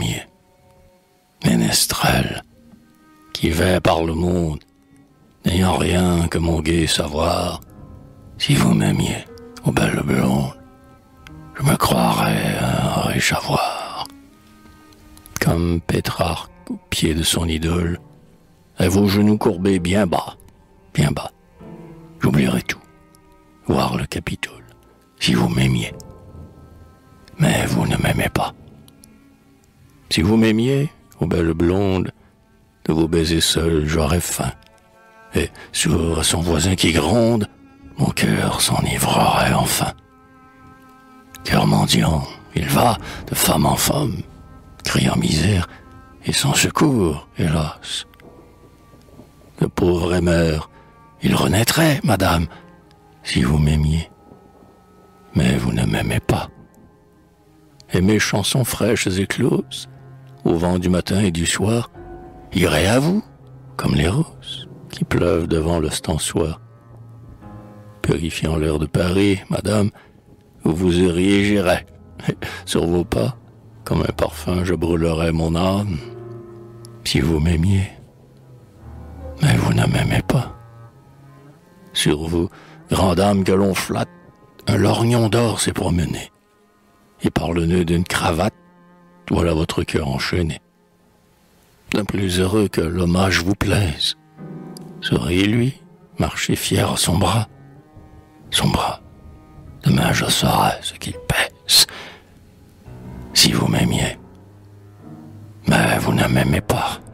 m'aimiez. Ménestrel, qui vais par le monde, n'ayant rien que mon gai savoir, si vous m'aimiez, ô belle blonde, je me croirais un riche avoir. Comme Pétrarque au pied de son idole, et vos genoux courbés bien bas, j'oublierais tout, voir le Capitole, si vous m'aimiez. Mais vous ne m'aimez pas. Si vous m'aimiez, ô belle blonde, de vos baisers seuls j'aurais faim, et sur son voisin qui gronde, mon cœur s'enivrerait enfin. Cœur mendiant, il va de femme en femme, criant misère et sans secours, hélas. Le pauvre aimeur, il renaîtrait, madame, si vous m'aimiez. Mais vous ne m'aimez pas. Et mes chansons fraîches écloses, au vent du matin et du soir, iraient à vous, comme les roses qui pleuvent devant le stançoir. Purifiant l'air de Paris, madame, où vous iriez, j'irais. Sur vos pas, comme un parfum, je brûlerais mon âme, si vous m'aimiez. Mais vous ne m'aimez pas. Sur vous, grande âme que l'on flatte, un lorgnon d'or s'est promené, et par le nœud d'une cravate, voilà votre cœur enchaîné. D'un plus heureux que l'hommage vous plaise, souriez-lui, marchez fier à son bras. Son bras, demain je saurai ce qu'il pèse, si vous m'aimiez. Mais vous ne m'aimez pas.